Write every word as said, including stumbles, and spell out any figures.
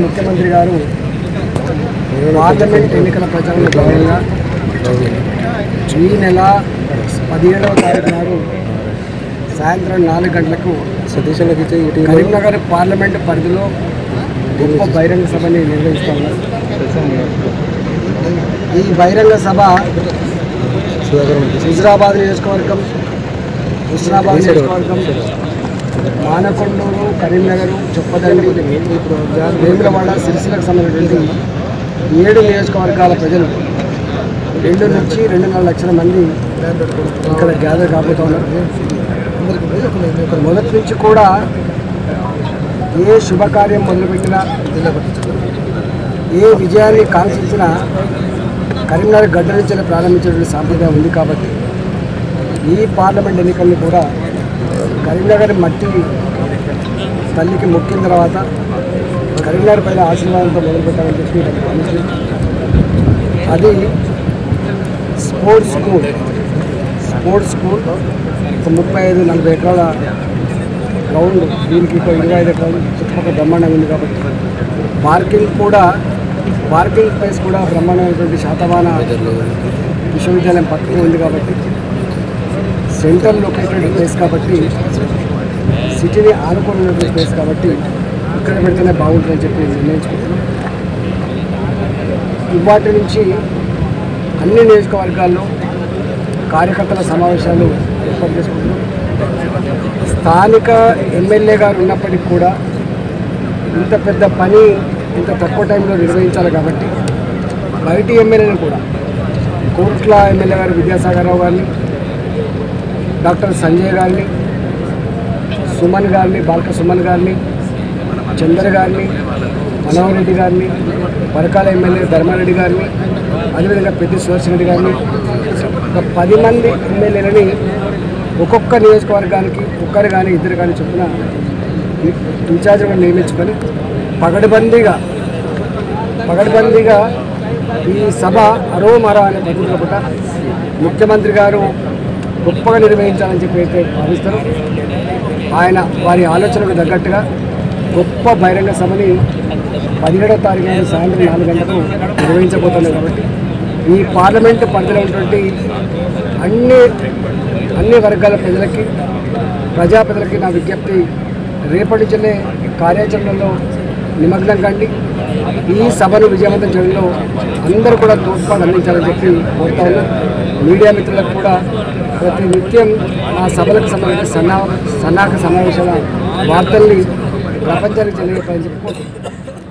ముఖ్యమంత్రి గారు పార్లమెంట్ ఎన్నికల ప్రచారంలో భాగంగా ఈ నెల పదిహేడవ తారీఖు నాడు సాయంత్రం నాలుగు గంటలకు కరీంనగర్ పార్లమెంటు పరిధిలో గొప్ప బహిరంగ సభని నిర్వహిస్తూ ఉన్నారు. ఈ బహిరంగ సభ హుజురాబాద్ నియోజకవర్గం, హుస్నాబాద్ నియోజకవర్గం, మానకొండూరు, కరీంనగర్, చొప్పదండి, వేములవాడ, సిరిసిలకు సంబంధించినటువంటి ఏడు నియోజకవర్గాల ప్రజలు రెండు నుంచి రెండున్నర లక్షల మంది ఇక్కడ గ్యాదర్ కాబోతూ ఉన్నారు. మొదటి నుంచి కూడా ఏ శుభకార్యం మొదలుపెట్టినా, ఏ విజయాన్ని కాంక్షించినా కరీంనగర్ గడ్డ నుంచి ప్రారంభించేటువంటి సాంప్రదాయం ఉంది. కాబట్టి ఈ పార్లమెంట్ ఎన్నికలను కూడా కరీంనగర్ మట్టి తల్లికి మొక్కిన తర్వాత కరీంనగర్ పైన ఆశీర్వాదంతో మొదలుపెట్టాలని చెప్పి అది స్పోర్ట్స్ స్కూల్ స్పోర్ట్స్ స్కూల్ ఒక ముప్పై ఐదు నలభై ఎకరాల గ్రౌండ్, దీనికి ఒక ఇరవై ఐదు ఎకరాలు చుట్టుపక్కల బ్రహ్మాండంగా ఉంది. కాబట్టి పార్కింగ్ కూడా పార్కింగ్ ప్లేస్ కూడా బ్రహ్మాండమైనటువంటి శాతవాన విశ్వవిద్యాలయం పక్కనే ఉంది. కాబట్టి సెంట్రల్ లొకేటెడ్ ప్లేస్, కాబట్టి సిటీని ఆనుకున్నటువంటి ప్లేస్, కాబట్టి ఇక్కడ పెడితేనే బాగుంటుందని చెప్పి నిర్ణయించుకుంటున్నాం. ఇవాటి నుంచి అన్ని నియోజకవర్గాల్లో కార్యకర్తల సమావేశాలు ఏర్పాటు చేసుకుంటున్నాం. స్థానిక ఎమ్మెల్యే గారు ఉన్నప్పటికీ కూడా ఇంత పెద్ద పని ఇంత తక్కువ టైంలో నిర్వహించాలి. కాబట్టి బయటి ఎమ్మెల్యేని కూడా కోట్ల ఎమ్మెల్యే గారు విద్యాసాగర్ రావు గారిని, డాక్టర్ సంజయ్ గారిని, సుమన్ గారిని, బాల్క సుమన్ గారిని, చంద్ర గారిని, మనోహర్ రెడ్డి గారిని, పరకాల ఎమ్మెల్యే ధర్మారెడ్డి గారిని, అదేవిధంగా పెద్ద సుదర్శన్ రెడ్డి గారిని, ఒక పది మంది ఎమ్మెల్యేలని ఒక్కొక్క నియోజకవర్గానికి ఒక్కరు కానీ ఇద్దరు కానీ చొప్పున ఇన్ఛార్జ్గా నియమించుకొని పగడబందీగా పగడబందీగా ఈ సభ అరో మరో అనే పద్ధతిలో కూడా ముఖ్యమంత్రి గారు గొప్పగా నిర్వహించాలని చెప్పి అయితే భావిస్తారు. ఆయన వారి ఆలోచనకు తగ్గట్టుగా గొప్ప బహిరంగ సభని పదిహేడవ తారీఖు నాడు సాయంత్రం నాలుగు గంటలకు నిర్వహించబోతున్నారు. కాబట్టి ఈ పార్లమెంటు పరిధిలో ఉన్నటువంటి అన్ని అన్ని వర్గాల ప్రజలకి, ప్రజా ప్రజలకి నా విజ్ఞప్తి, రేపటి నుంచే కార్యాచరణలో నిమగ్నం కండి. ఈ సభను విజయవంతం చేయడంలో అందరూ కూడా తోడ్పాటు అందించాలని చెప్పి కోరుతా ఉన్నారు. మీడియా మిత్రులకు కూడా ప్రతి నిత్యం ఆ సభలకు సంబంధించిన సన్నా సన్నాహక సమావేశాల వార్తల్ని ప్రపంచానికి తెలియజేయాలని చెప్పి కోరుతున్నాను.